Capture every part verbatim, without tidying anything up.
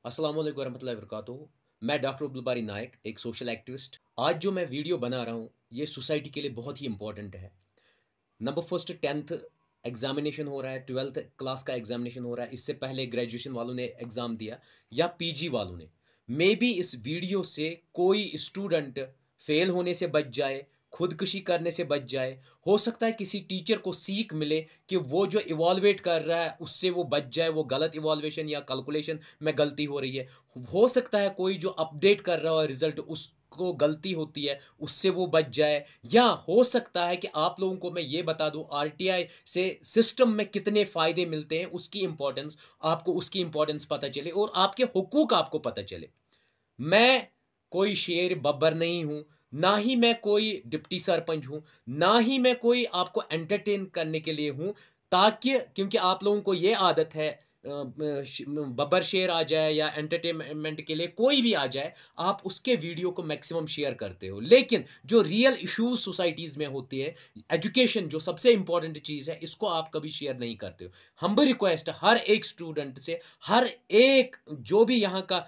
अस्सलाम वालेकुम रहमतुल्लाहि वबरकातुहू। मैं डॉक्टर अब्दुल बारी नायक, एक सोशल एक्टिविस्ट। आज जो मैं वीडियो बना रहा हूँ ये सोसाइटी के लिए बहुत ही इंपॉर्टेंट है। नंबर फर्स्ट टेंथ एग्जामिनेशन हो रहा है, ट्वेल्थ क्लास का एग्जामिनेशन हो रहा है। इससे पहले ग्रेजुएशन वालों ने एग्ज़ाम दिया या पीजी वालों ने। मे बी इस वीडियो से कोई स्टूडेंट फेल होने से बच जाए, खुदकुशी करने से बच जाए। हो सकता है किसी टीचर को सीख मिले कि वो जो इवॉल्वेट कर रहा है उससे वो बच जाए, वो गलत इवॉल्वेशन या कैलकुलेशन में गलती हो रही है। हो सकता है कोई जो अपडेट कर रहा है रिजल्ट उसको गलती होती है, उससे वो बच जाए। या हो सकता है कि आप लोगों को मैं ये बता दूं आरटीआई से सिस्टम में कितने फ़ायदे मिलते हैं, उसकी इंपॉर्टेंस आपको उसकी इंपॉर्टेंस पता चले और आपके हुकूक आपको पता चले। मैं कोई शेर बब्बर नहीं हूं, ना ही मैं कोई डिप्टी सरपंच हूं, ना ही मैं कोई आपको एंटरटेन करने के लिए हूं। ताकि क्योंकि आप लोगों को ये आदत है अ, श- बब्बर शेर आ जाए या एंटरटेनमेंट के लिए कोई भी आ जाए, आप उसके वीडियो को मैक्सिमम शेयर करते हो। लेकिन जो रियल इश्यूज सोसाइटीज़ में होती है, एजुकेशन जो सबसे इंपॉर्टेंट चीज़ है, इसको आप कभी शेयर नहीं करते हो। हम्बल रिक्वेस्ट हर एक स्टूडेंट से, हर एक जो भी यहाँ का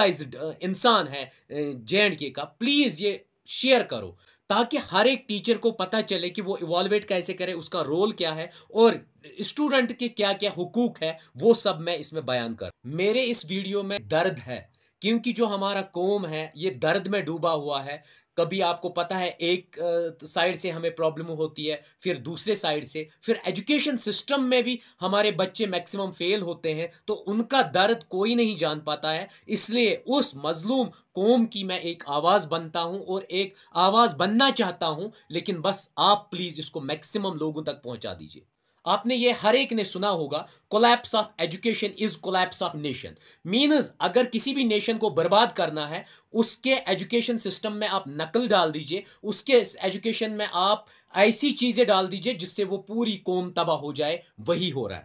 अ, इंसान है जे एंड के का, प्लीज़ ये शेयर करो ताकि हर एक टीचर को पता चले कि वो इवॉल्वेट कैसे करे, उसका रोल क्या है और स्टूडेंट के क्या क्या हुकूक है, वो सब मैं इसमें बयान कर। मेरे इस वीडियो में दर्द है क्योंकि जो हमारा कौम है ये दर्द में डूबा हुआ है। कभी आपको पता है एक साइड से हमें प्रॉब्लम होती है, फिर दूसरे साइड से, फिर एजुकेशन सिस्टम में भी हमारे बच्चे मैक्सिमम फेल होते हैं, तो उनका दर्द कोई नहीं जान पाता है। इसलिए उस मजलूम कौम की मैं एक आवाज़ बनता हूं और एक आवाज़ बनना चाहता हूं। लेकिन बस आप प्लीज़ इसको मैक्सिमम लोगों तक पहुंचा दीजिए। आपने ये हर एक ने सुना होगा, collapse of education is collapse of nation. Means अगर किसी भी नेशन को बर्बाद करना है, उसके एजुकेशन सिस्टम में आप नकल डाल दीजिए, उसके एजुकेशन में आप ऐसी चीजें डाल दीजिए जिससे वो पूरी कौम तबाह हो जाए। वही हो रहा है।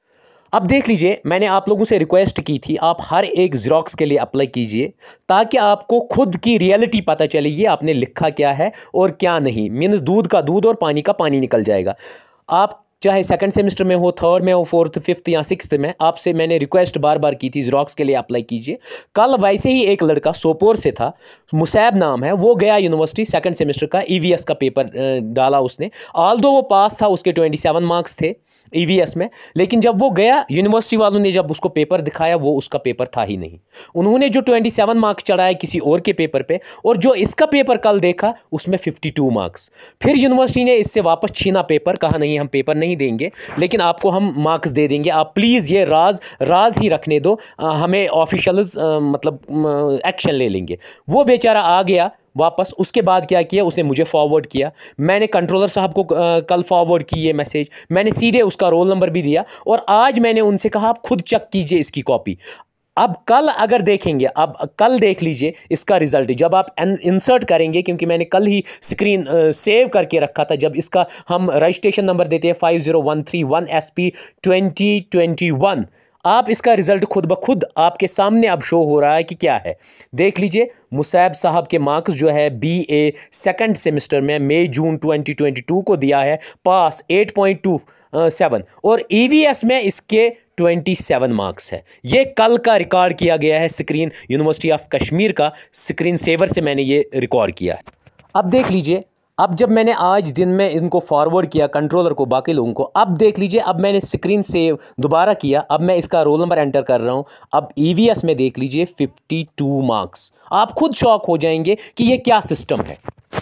अब देख लीजिए, मैंने आप लोगों से रिक्वेस्ट की थी आप हर एक ज़ेरॉक्स के लिए अप्लाई कीजिए ताकि आपको खुद की रियलिटी पता चले, ये आपने लिखा क्या है और क्या नहीं। मीन्स दूध का दूध और पानी का पानी निकल जाएगा। आप चाहे सेकंड सेमेस्टर में हो, थर्ड में हो, फोर्थ, फिफ्थ या सिक्स्थ में, आपसे मैंने रिक्वेस्ट बार बार की थी ज़ेरॉक्स के लिए अप्लाई कीजिए। कल वैसे ही एक लड़का सोपोर से था, मुसैब नाम है, वो गया यूनिवर्सिटी, सेकंड सेमेस्टर का ईवीएस का पेपर डाला उसने। ऑल दो वो पास था, उसके ट्वेंटी सेवन मार्क्स थे ईवीएस में, लेकिन जब वो गया यूनिवर्सिटी वालों ने जब उसको पेपर दिखाया, वो उसका पेपर था ही नहीं। उन्होंने जो सत्ताईस मार्क्स चढ़ाए किसी और के पेपर पे, और जो इसका पेपर कल देखा उसमें बावन मार्क्स। फिर यूनिवर्सिटी ने इससे वापस छीना पेपर, कहा नहीं हम पेपर नहीं देंगे लेकिन आपको हम मार्क्स दे देंगे, आप प्लीज़ ये राज राज ही रखने दो, आ, हमें ऑफिशियल्स मतलब एक्शन ले लेंगे। वो बेचारा आ गया वापस। उसके बाद क्या किया उसने, मुझे फॉरवर्ड किया, मैंने कंट्रोलर साहब को आ, कल फॉरवर्ड की ये मैसेज, मैंने सीधे उसका रोल नंबर भी दिया और आज मैंने उनसे कहा आप खुद चेक कीजिए इसकी कॉपी। अब कल अगर देखेंगे, अब कल देख लीजिए इसका रिजल्ट जब आप इंसर्ट करेंगे, क्योंकि मैंने कल ही स्क्रीन सेव करके रखा था। जब इसका हम रजिस्ट्रेशन नंबर देते हैं five zero one three one S P twenty twenty one, आप इसका रिजल्ट खुद ब खुद आपके सामने अब शो हो रहा है कि क्या है। देख लीजिए मुसैब साहब के मार्क्स जो है बीए सेकंड सेमेस्टर में मई जून ट्वेंटी ट्वेंटी टू को दिया है pass eight point two seven, और ईवीएस में इसके सत्ताईस मार्क्स है। ये कल का रिकॉर्ड किया गया है, स्क्रीन यूनिवर्सिटी ऑफ कश्मीर का स्क्रीन सेवर से मैंने ये रिकॉर्ड किया है। अब देख लीजिए, अब जब मैंने आज दिन में इनको फॉरवर्ड किया कंट्रोलर को, बाकी लोगों को, अब देख लीजिए, अब मैंने स्क्रीन सेव दोबारा किया, अब मैं इसका रोल नंबर एंटर कर रहा हूं। अब ईवीएस में देख लीजिए बावन मार्क्स। आप खुद शॉक हो जाएंगे कि ये क्या सिस्टम है।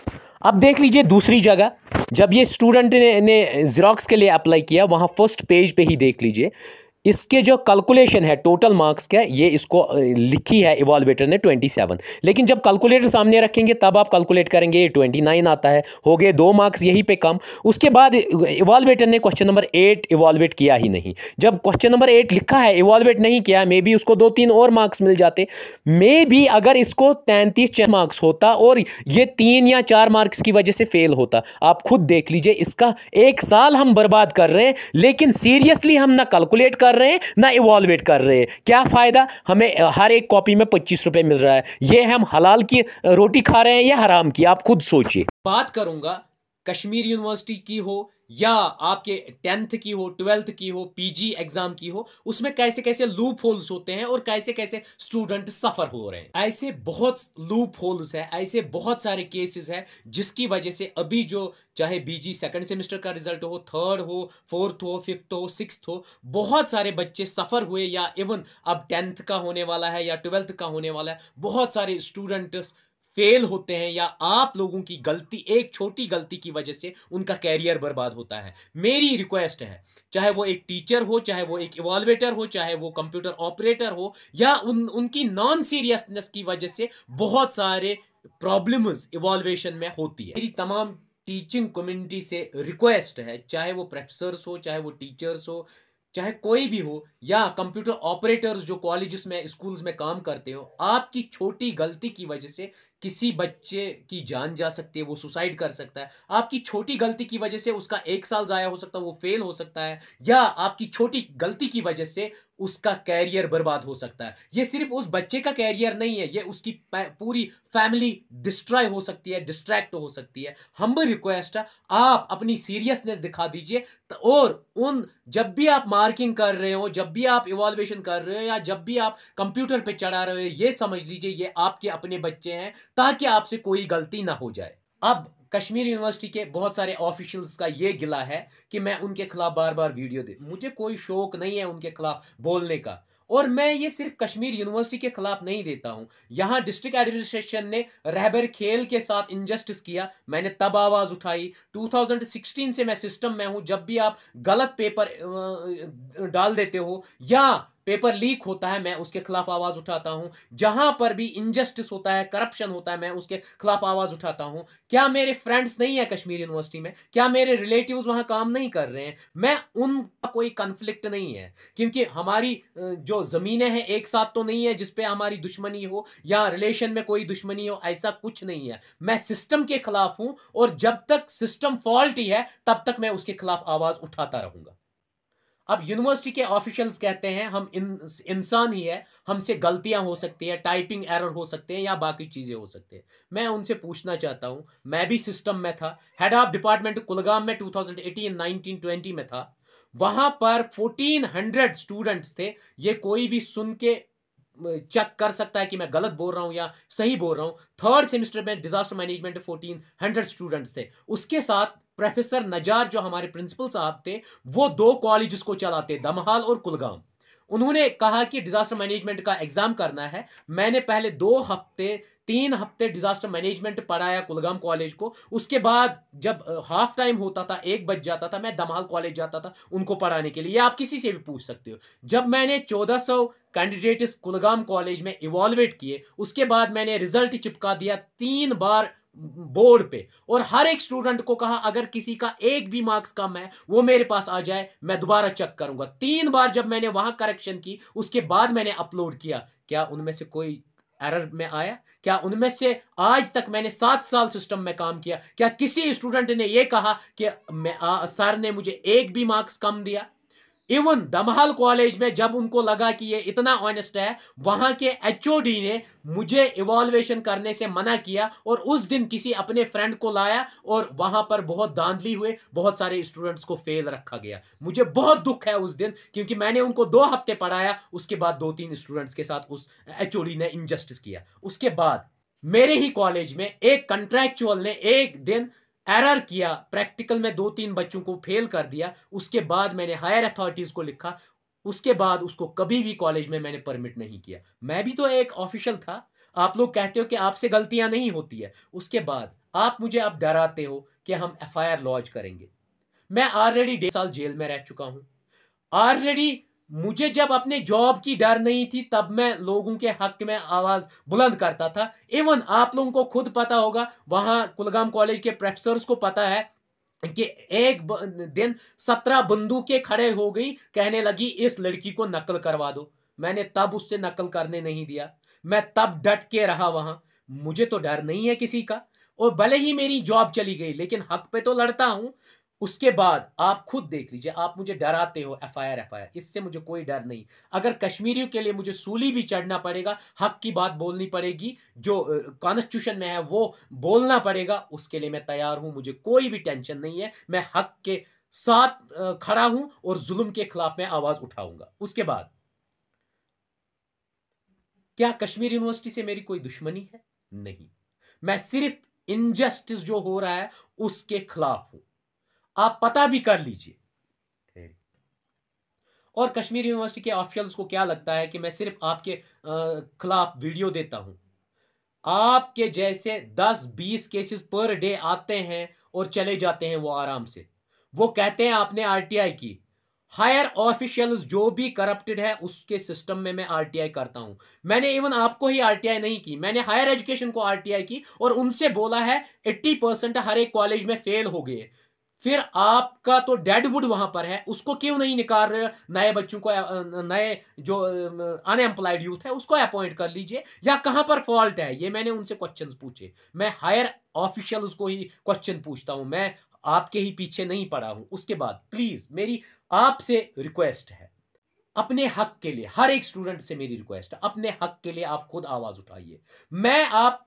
अब देख लीजिए दूसरी जगह, जब ये स्टूडेंट ने, ने ज़ेरॉक्स के लिए अप्लाई किया, वहाँ फर्स्ट पेज पे ही देख लीजिए इसके जो कैलकुलेशन है टोटल मार्क्स का, ये इसको लिखी है इवॉल्वेटर ने सत्ताईस। लेकिन जब कैलकुलेटर सामने रखेंगे तब आप कैलकुलेट करेंगे, ये उनतीस आता है, हो गए दो मार्क्स यहीं पे कम। उसके बाद इवॉल्वेटर ने क्वेश्चन नंबर एट इवॉल्वेट किया ही नहीं। जब क्वेश्चन नंबर एट लिखा है इवॉल्वेट नहीं किया, मे बी उसको दो तीन और मार्क्स मिल जाते। मे बी अगर इसको तैंतीस मार्क्स होता और ये तीन या चार मार्क्स की वजह से फेल होता। आप खुद देख लीजिए, इसका एक साल हम बर्बाद कर रहे हैं, लेकिन सीरियसली हम ना कैलकुलेट कर रहे हैं ना इवॉल्वेट कर रहे हैं। क्या फायदा, हमें हर एक कॉपी में पच्चीस रुपए मिल रहा है। ये हम हलाल की रोटी खा रहे हैं या हराम की, आप खुद सोचिए। बात करूंगा कश्मीर यूनिवर्सिटी की हो या आपके टेंथ की हो, ट्वेल्थ की हो, पीजी एग्जाम की हो, उसमें कैसे कैसे लूप होल्स होते हैं और कैसे कैसे स्टूडेंट सफर हो रहे हैं। ऐसे बहुत लूप होल्स है, ऐसे बहुत सारे केसेस है जिसकी वजह से अभी जो चाहे बीजी सेकंड सेमेस्टर का रिजल्ट हो, थर्ड हो, फोर्थ हो, फिफ्थ हो, सिक्स्थ हो, बहुत सारे बच्चे सफर हुए, या इवन अब टेंथ का होने वाला है या ट्वेल्थ का होने वाला है, बहुत सारे स्टूडेंट्स फेल होते हैं, या आप लोगों की गलती, एक छोटी गलती की वजह से उनका कैरियर बर्बाद होता है। मेरी रिक्वेस्ट है, चाहे वो एक टीचर हो, चाहे वो एक इवॉल्वेटर हो, चाहे वो कंप्यूटर ऑपरेटर हो, या उन उनकी नॉन सीरियसनेस की वजह से बहुत सारे प्रॉब्लम्स इवॉल्वेशन में होती है। मेरी तमाम टीचिंग कम्युनिटी से रिक्वेस्ट है, चाहे वो प्रोफेसर्स हो, चाहे वो टीचर्स हो, चाहे कोई भी हो, या कंप्यूटर ऑपरेटर्स जो कॉलेजेस में, स्कूल्स में काम करते हो, आपकी छोटी गलती की वजह से किसी बच्चे की जान जा सकती है, वो सुसाइड कर सकता है। आपकी छोटी गलती की वजह से उसका एक साल जाया हो सकता है, वो फेल हो सकता है, या आपकी छोटी गलती की वजह से उसका कैरियर बर्बाद हो सकता है। ये सिर्फ उस बच्चे का कैरियर नहीं है, ये उसकी पूरी फैमिली डिस्ट्रॉय हो सकती है, डिस्ट्रैक्ट हो सकती है। हम्बल रिक्वेस्ट है, आप अपनी सीरियसनेस दिखा दीजिए, और उन जब भी आप मार्किंग कर रहे हो, जब भी आप इवॉल्वेशन कर रहे हो, या जब भी आप कंप्यूटर पे चढ़ा रहे हो, ये समझ लीजिए ये आपके अपने बच्चे हैं, ताकि आपसे कोई गलती ना हो जाए। अब कश्मीर यूनिवर्सिटी के बहुत सारे ऑफिशियल्स का ये गिला है कि मैं उनके खिलाफ बार बार वीडियो दे, मुझे कोई शौक नहीं है उनके खिलाफ बोलने का, और मैं ये सिर्फ कश्मीर यूनिवर्सिटी के खिलाफ नहीं देता हूं। यहां डिस्ट्रिक्ट एडमिनिस्ट्रेशन ने रहबर खेल के साथ इनजस्टिस किया, मैंने तब आवाज उठाई। दो हज़ार सोलह से मैं सिस्टम में हूं, जब भी आप गलत पेपर डाल देते हो या पेपर लीक होता है, मैं उसके खिलाफ आवाज उठाता हूं। जहां पर भी इनजस्टिस होता है, करप्शन होता है, मैं उसके खिलाफ आवाज उठाता हूं। क्या मेरे फ्रेंड्स नहीं है कश्मीर यूनिवर्सिटी में? क्या मेरे रिलेटिव्स वहां काम नहीं कर रहे हैं? मैं उनका कोई कन्फ्लिक्ट नहीं है, क्योंकि हमारी जो जमीनें हैं एक साथ तो नहीं है जिसपे हमारी दुश्मनी हो, या रिलेशन में कोई दुश्मनी हो, ऐसा कुछ नहीं है। मैं सिस्टम के खिलाफ हूं, और जब तक सिस्टम फॉल्ट ही है तब तक मैं उसके खिलाफ आवाज उठाता रहूंगा। अब यूनिवर्सिटी के ऑफिशियल्स कहते हैं हम इन, इंसान ही है, हमसे गलतियां हो सकती है, टाइपिंग एरर हो सकते हैं, या बाकी चीजें हो सकती हैं। मैं उनसे पूछना चाहता हूं, मैं भी सिस्टम में था, हेड ऑफ डिपार्टमेंट कुलगाम में दो हज़ार अठारह, उन्नीस, बीस में था। वहां पर चौदह सौ स्टूडेंट्स थे। ये कोई भी सुन के चेक कर सकता है कि मैं गलत बोल रहा हूं या सही बोल रहा हूं। थर्ड सेमेस्टर में डिजास्टर मैनेजमेंट चौदह सौ स्टूडेंट्स थे। उसके साथ प्रोफेसर नजार जो हमारे प्रिंसिपल साहब थे, वो दो कॉलेजेस को चलाते, दमहाल और कुलगाम। उन्होंने कहा कि डिजास्टर मैनेजमेंट का एग्जाम करना है। मैंने पहले दो हफ्ते तीन हफ्ते डिजास्टर मैनेजमेंट पढ़ाया कुलगाम कॉलेज को। उसके बाद जब हाफ टाइम होता था, एक बज जाता था, मैं दमहाल कॉलेज जाता था उनको पढ़ाने के लिए। आप किसी से भी पूछ सकते हो। जब मैंने चौदह सौ कैंडिडेट्स कुलगाम कॉलेज में इवॉल्वेट किए, उसके बाद मैंने रिजल्ट चिपका दिया तीन बार बोर्ड पे, और हर एक स्टूडेंट को कहा अगर किसी का एक भी मार्क्स कम है वो मेरे पास आ जाए, मैं दोबारा चेक करूंगा। तीन बार जब मैंने वहां करेक्शन की, उसके बाद मैंने अपलोड किया। क्या उनमें से कोई एरर में आया? क्या उनमें से, आज तक मैंने सात साल सिस्टम में काम किया, क्या किसी स्टूडेंट ने यह कहा कि मैं आ, सर ने मुझे एक भी मार्क्स कम दिया? इवन दमहाल कॉलेज में जब उनको लगा कि ये इतना ऑनेस्ट है, वहां के एचओडी ने मुझे इवॉल्वेशन करने से मना किया, और उस दिन किसी अपने फ्रेंड को लाया, और वहां पर बहुत धांधली हुए, बहुत सारे स्टूडेंट्स को फेल रखा गया। मुझे बहुत दुख है उस दिन, क्योंकि मैंने उनको दो हफ्ते पढ़ाया, उसके बाद दो तीन स्टूडेंट्स के साथ उस एचओडी ने इनजस्टिस किया। उसके बाद मेरे ही कॉलेज में एक कंट्रैक्चुअल ने एक दिन एरर किया, प्रैक्टिकल में दो तीन बच्चों को फेल कर दिया। उसके बाद मैंने हायर अथॉरिटीज को लिखा, उसके बाद उसको कभी भी कॉलेज में मैंने परमिट नहीं किया। मैं भी तो एक ऑफिशियल था। आप लोग कहते हो कि आपसे गलतियां नहीं होती है, उसके बाद आप मुझे अब डराते हो कि हम एफआईआर लॉन्च करेंगे। मैं ऑलरेडी डेढ़ साल जेल में रह चुका हूं। ऑलरेडी मुझे जब अपने जॉब की डर नहीं थी, तब मैं लोगों के हक में आवाज बुलंद करता था। इवन आप लोगों को खुद पता होगा, वहां कुलगाम कॉलेज के प्रोफेसर्स को पता है कि एक दिन सत्रह बंदूकें खड़े हो गई, कहने लगी इस लड़की को नकल करवा दो। मैंने तब उससे नकल करने नहीं दिया, मैं तब डट के रहा वहां। मुझे तो डर नहीं है किसी का, और भले ही मेरी जॉब चली गई, लेकिन हक पे तो लड़ता हूं। उसके बाद आप खुद देख लीजिए, आप मुझे डराते हो एफआईआर एफआईआर, इससे मुझे कोई डर नहीं। अगर कश्मीरियों के लिए मुझे सूली भी चढ़ना पड़ेगा, हक की बात बोलनी पड़ेगी, जो कॉन्स्टिट्यूशन में है वो बोलना पड़ेगा, उसके लिए मैं तैयार हूं। मुझे कोई भी टेंशन नहीं है, मैं हक के साथ अ, खड़ा हूं और जुल्म के खिलाफ मैं आवाज उठाऊंगा। उसके बाद क्या कश्मीर यूनिवर्सिटी से मेरी कोई दुश्मनी है? नहीं, मैं सिर्फ इनजस्टिस जो हो रहा है उसके खिलाफ हूं। आप पता भी कर लीजिए। और कश्मीर यूनिवर्सिटी के ऑफिशियल्स को क्या लगता है कि मैं सिर्फ आपके अ, खिलाफ वीडियो देता हूं? आपके जैसे दस बीस केसेस पर डे आते हैं और चले जाते हैं वो आराम से। वो कहते हैं आपने आरटीआई की। हायर ऑफिशियल्स जो भी करप्टेड है उसके सिस्टम में मैं आरटीआई करता हूं। मैंने इवन आपको ही आरटीआई नहीं की, मैंने हायर एजुकेशन को आरटीआई की और उनसे बोला है अस्सी परसेंट हर एक कॉलेज में फेल हो गए। फिर आपका तो डेडवुड वहां पर है, उसको क्यों नहीं निकाल रहे? नए बच्चों को, नए जो अनएम्प्लॉयड यूथ है उसको अपॉइंट कर लीजिए, या कहां पर फॉल्ट है? ये मैंने उनसे क्वेश्चंस पूछे। मैं हायर ऑफिशियल्स को ही क्वेश्चन पूछता हूं, मैं आपके ही पीछे नहीं पड़ा हूं। उसके बाद प्लीज मेरी आपसे रिक्वेस्ट है, अपने हक के लिए, हर एक स्टूडेंट से मेरी रिक्वेस्ट है, अपने हक के लिए आप खुद आवाज उठाइए। मैं आपकी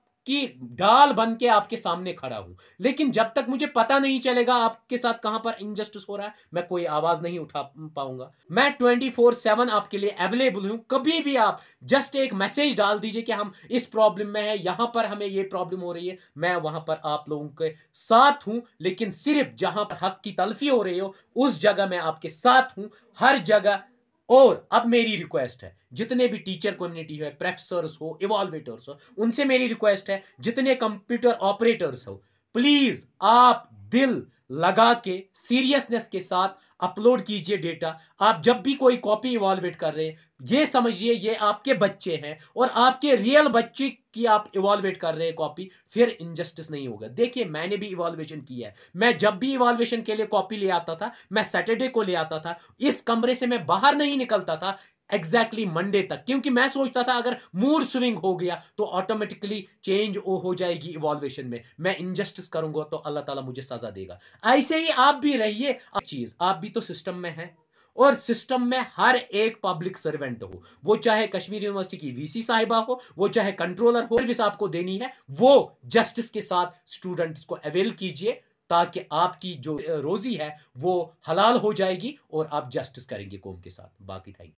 ढाल बन के आपके सामने खड़ा हूं, लेकिन जब तक मुझे पता नहीं चलेगा आपके साथ कहां पर इनजस्टिस हो रहा है, मैं कोई आवाज नहीं उठा पाऊंगा। मैं ट्वेंटी फोर सेवन आपके लिए अवेलेबल हूं। कभी भी आप जस्ट एक मैसेज डाल दीजिए कि हम इस प्रॉब्लम में है, यहां पर हमें ये प्रॉब्लम हो रही है, मैं वहां पर आप लोगों के साथ हूं। लेकिन सिर्फ जहां पर हक की तलफी हो रही हो उस जगह मैं आपके साथ हूं, हर जगह। और अब मेरी रिक्वेस्ट है, जितने भी टीचर कम्युनिटी है, प्रोफेसर्स हो, इवॉल्वेटर्स हो, उनसे मेरी रिक्वेस्ट है, जितने कंप्यूटर ऑपरेटर्स हो, प्लीज आप दिल लगा के सीरियसनेस के साथ अपलोड कीजिए डेटा। आप जब भी कोई कॉपी इवॉल्वेट कर रहे हैं, ये समझिए ये आपके बच्चे हैं और आपके रियल बच्चे की आप इवॉल्वेट कर रहे हैं कॉपी, फिर इनजस्टिस नहीं होगा। देखिए मैंने भी इवॉल्वेशन किया है। मैं जब भी इवॉल्वेशन के लिए कॉपी ले आता था, मैं सैटरडे को ले आता था। इस कमरे से मैं बाहर नहीं निकलता था एग्जैक्टली exactly मंडे तक, क्योंकि मैं सोचता था अगर मूड स्विंग हो गया तो ऑटोमेटिकली चेंज हो जाएगी इवॉल्वेशन में, मैं इनजस्टिस करूंगा तो अल्लाह ताला मुझे सजा देगा। ऐसे ही आप भी रहिए। चीज आप भी तो सिस्टम में है, और सिस्टम में हर एक पब्लिक सर्वेंट हो, वो चाहे कश्मीर यूनिवर्सिटी की वीसी साहिबा हो, वो चाहे कंट्रोलर हो, सर्विस आपको देनी है, वो जस्टिस के साथ स्टूडेंट्स को अवेल कीजिए, ताकि आपकी जो रोजी है वो हलाल हो जाएगी और आप जस्टिस करेंगे कौम के साथ। बाकी थैंक